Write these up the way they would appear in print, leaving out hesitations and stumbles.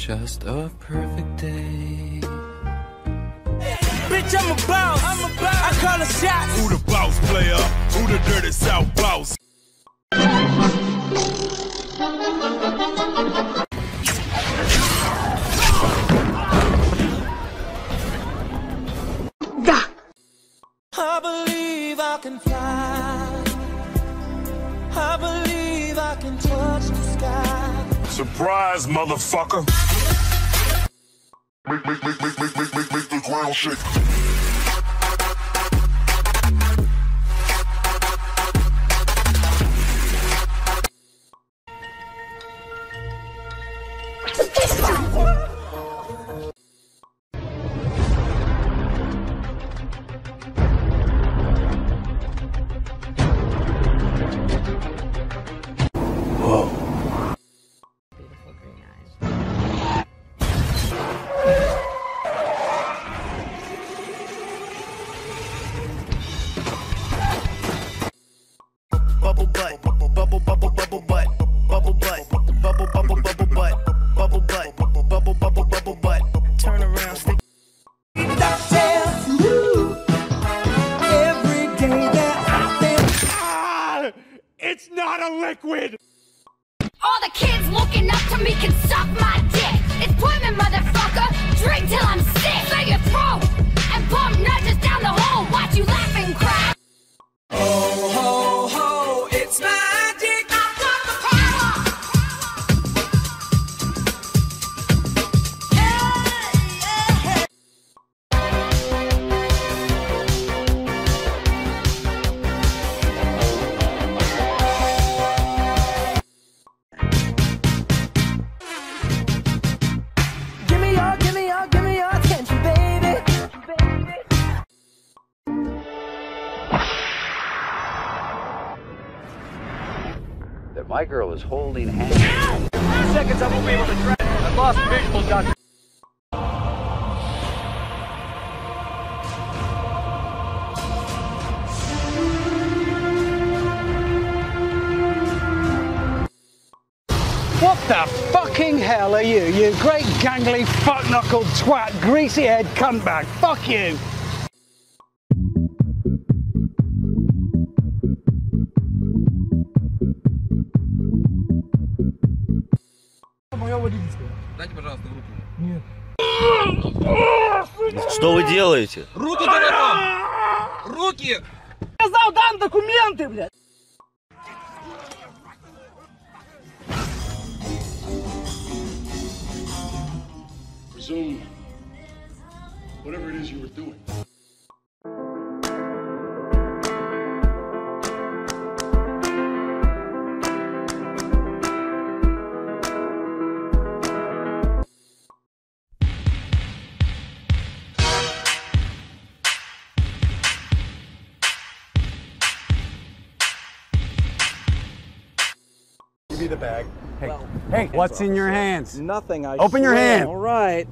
just a perfect day. Bitch, I'm a boss. I call a shot. Who the boss player? Who the dirty South boss? I believe I can fly. I believe I can touch the sky. Surprise, motherfucker! Make the ground shake. Bubble butt, bubble bubble bubble butt, bubble butt, bubble bubble bubble butt, bubble butt, bubble bubble bubble butt. Turn around, stick. Every day that I think. It's not a liquid! All the kids looking up to me can suck my dick. It's Pullman, motherfucker. Drink till I'm sick. Clear your throat and bump nudges down the hole. Watch you laugh and cry. Ho ho ho, it's magic. I've got the power. Give me your attention, baby. That my girl is holding hands. 2 seconds, I won't be able to track. I've lost visual, Doctor. What the fucking hell are you, you great gangly fuck-knuckled twat, greasy-head cuntbag? Fuck you! Дайте, пожалуйста, руки. Что вы делаете? Руки, говорю! Руки! Сказал, дам документы, блядь! Resume whatever it is you were doing. Give me the bag. Hey, hey, what's in your hands? Nothing. I Open your hand. All right.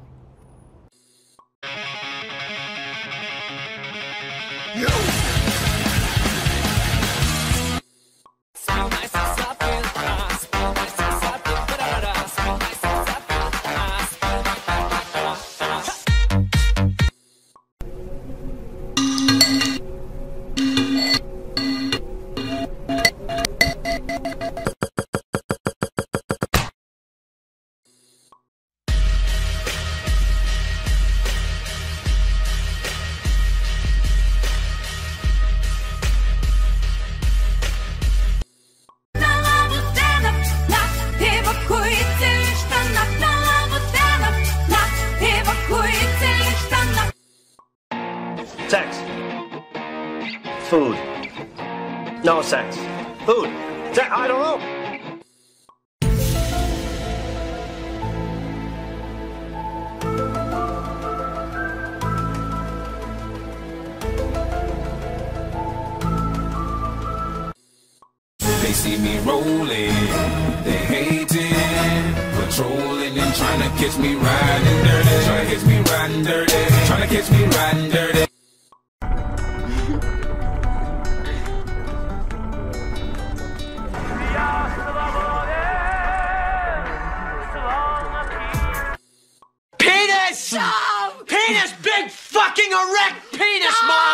Sex. Food. No sex. Food. Sex. I don't know. They see me rolling, they hating, patrolling and trying to catch me riding dirty, trying to catch me riding dirty, trying to catch me riding dirty. fucking erect penis, Mom!